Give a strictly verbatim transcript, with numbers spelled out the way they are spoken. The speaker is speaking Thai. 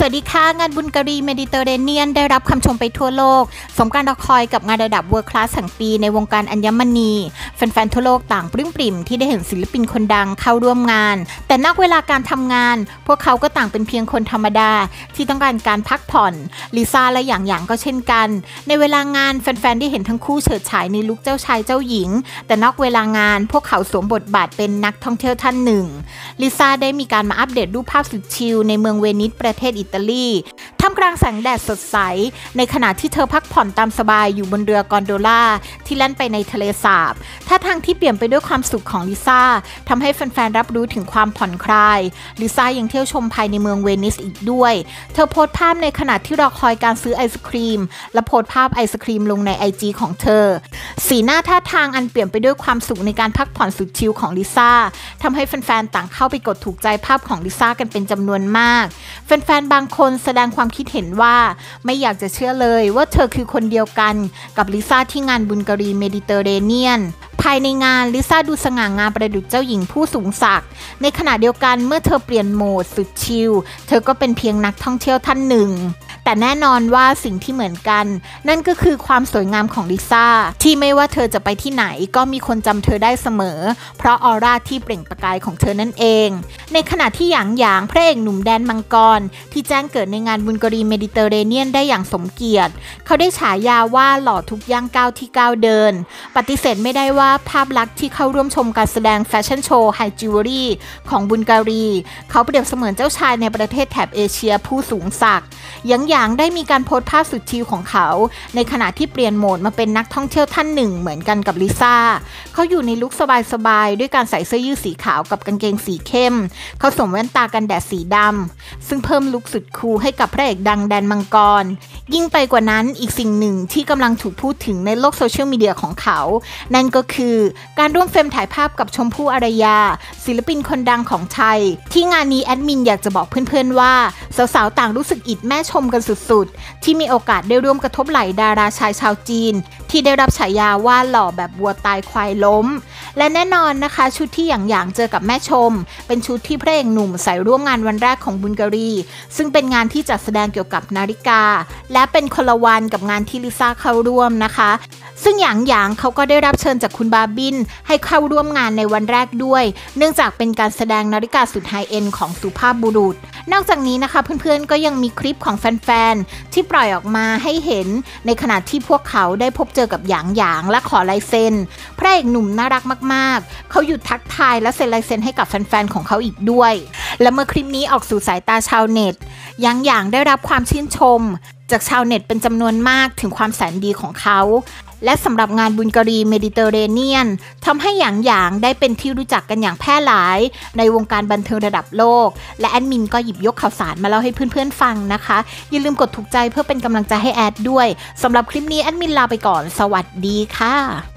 วัสดีค่ะงานบุญการีเมดิเตอร์เรเนียนได้รับคำชมไปทั่วโลกสมการรอคอยกับงานระดับเวิร์คคลาสแห่งปีในวงการอัญมณีแฟนๆทั่วโลกต่างปลื้มปริ่มที่ได้เห็นศิลปินคนดังเข้าร่วมงานแต่นอกเวลาการทำงานพวกเขาก็ต่างเป็นเพียงคนธรรมดาที่ต้องการการพักผ่อนลิซ่าและหยางหยางก็เช่นกันในเวลางานแฟนๆได้เห็นทั้งคู่เฉิดฉายในลุคเจ้าชายเจ้าหญิงแต่นอกเวลางานพวกเขาสวมบทบาทเป็นนักท่องเที่ยวท่านหนึ่งลิซ่าได้มีการมาอัปเดตรูปภาพสุดชิลในเมืองเวนิสประเทศอิตาลีท่ามกลางแสงแดดสดใสในขณะที่เธอพักผ่อนตามสบายอยู่บนเรือกอนโดล่าที่แล่นไปในทะเลสาบท่าทางที่เปลี่ยนไปด้วยความสุขของลิซ่าทำให้แฟนๆรับรู้ถึงความผ่อนคลายลิซ่ายังเที่ยวชมภายในเมืองเวนิสอีกด้วยเธอโพสต์ภาพในขณะที่รอคอยการซื้อไอศครีมและโพสต์ภาพไอศครีมลงใน ไอ จี ของเธอสีหน้าท่าทางอันเปลี่ยนไปด้วยความสุขในการพักผ่อนสุดชิลของลิซ่าทำให้แฟนๆต่างเข้าไปกดถูกใจภาพของลิซ่ากันเป็นจำนวนมากแฟนๆบางคนแสดงความคิดเห็นว่าไม่อยากจะเชื่อเลยว่าเธอคือคนเดียวกันกับลิซ่าที่งานบุญการีเมดิเตอร์เรเนียนภายในงานลิซ่าดูสง่างามประดุจเจ้าหญิงผู้สูงศักดิ์ในขณะเดียวกันเมื่อเธอเปลี่ยนโหมดสุดชิลเธอก็เป็นเพียงนักท่องเที่ยวท่านหนึ่งแต่แน่นอนว่าสิ่งที่เหมือนกันนั่นก็คือความสวยงามของลิซ่าที่ไม่ว่าเธอจะไปที่ไหนก็มีคนจำเธอได้เสมอเพราะออร่าที่เปล่งประกายของเธอนั่นเองในขณะที่หยางหยางพระเอกหนุ่มแดนมังกรที่แจ้งเกิดในงานบุญการีเมดิเตอร์เรเนียนได้อย่างสมเกียรติเขาได้ฉายาว่าหล่อทุกย่างก้าวที่ก้าวเดินปฏิเสธไม่ได้ว่าภาพลักษณ์ที่เข้าร่วมชมการแสดงแฟชั่นโชว์ไฮจิวเวลรี่ของบุญการีเขาเปรียบเสมือนเจ้าชายในประเทศแถบเอเชียผู้สูงศักดิ์หยางหยางได้มีการโพสต์ภาพสุดชิลของเขาในขณะที่เปลี่ยนโหมดมาเป็นนักท่องเที่ยวท่านหนึ่งเหมือนกันกับลิซ่าเขาอยู่ในลุคสบายๆด้วยการใส่เสื้อยืดสีขาวกับกางเกงสีเข้มเขาสวมแว่นตากันแดดสีดำซึ่งเพิ่มลุคสุดคูลให้กับพระเอกดังแดนมังกรยิ่งไปกว่านั้นอีกสิ่งหนึ่งที่กำลังถูกพูดถึงในโลกโซเชียลมีเดียของเขานั่นก็คือการร่วมเฟรมถ่ายภาพกับชมพู่อารยาศิลปินคนดังของไทยที่งานนี้แอดมินอยากจะบอกเพื่อนๆว่าสาวๆต่างรู้สึกอิจแม่ชมกันสุดๆที่มีโอกาสได้ร่วมกระทบไหล่ดาราชายชาวจีนที่ได้รับฉายาว่าหล่อแบบวัวตายควายล้มและแน่นอนนะคะชุดที่หยางหยางเจอกับแม่ชมเป็นชุดที่พระเอกหนุ่มใส่ร่วมงานวันแรกของบุญการีซึ่งเป็นงานที่จัดแสดงเกี่ยวกับนาฬิกาและเป็นคนละวันกับงานที่ลิซ่าเข้าร่วมนะคะซึ่งหยางหยางเขาก็ได้รับเชิญจากคุณบาบินให้เข้าร่วมงานในวันแรกด้วยเนื่องจากเป็นการแสดงนาฬิกาสุดไฮเอ็นด์ของสุภาพบุรุษนอกจากนี้นะคะเพื่อนๆก็ยังมีคลิปของแฟนๆที่ปล่อยออกมาให้เห็นในขณะที่พวกเขาได้พบเจอกับหยางหยางและขอลายเซ็นพระเอกหนุ่มน่ารักมากๆเขาหยุดทักทายและเซ็นลายเซ็นให้กับแฟนๆของเขาอีกด้วยและเมื่อคลิปนี้ออกสู่สายตาชาวเน็ตหยางหยางได้รับความชื่นชมจากชาวเน็ตเป็นจำนวนมากถึงความแสนดีของเขาและสำหรับงานบุญการีเมดิเตอร์เรเนียนทำให้หยางหยางได้เป็นที่รู้จักกันอย่างแพร่หลายในวงการบันเทิงระดับโลกและแอดมินก็หยิบยกข่าวสารมาเล่าให้เพื่อนๆฟังนะคะอย่าลืมกดถูกใจเพื่อเป็นกำลังใจให้แอดด้วยสำหรับคลิปนี้แอดมินลาไปก่อนสวัสดีค่ะ